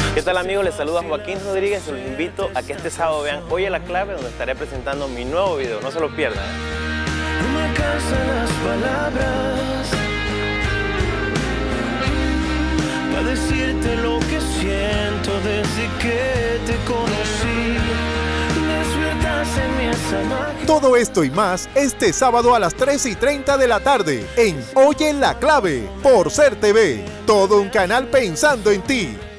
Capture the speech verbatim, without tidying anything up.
¿Qué tal amigos? Les saluda Joaquín Rodríguez y los invito a que este sábado vean Oye la Clave, donde estaré presentando mi nuevo video. No se lo pierdan. No me alcanzan las palabras para decirte lo que siento desde que te conocí. Despertas en mi esa magia. Todo esto y más este sábado a las tres y treinta de la tarde en Oye la Clave por Ser T V. Todo un canal pensando en ti.